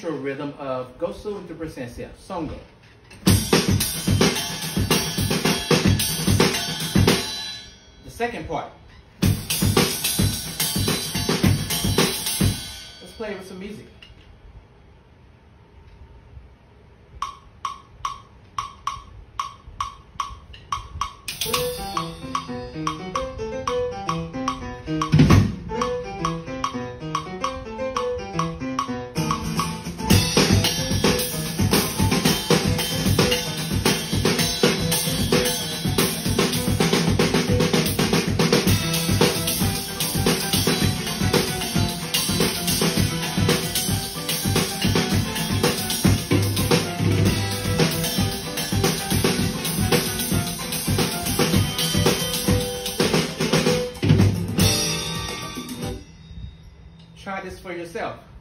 natural rhythm of Gosu into Presencia, Songo. The second part. Let's play with some music. Try this for yourself.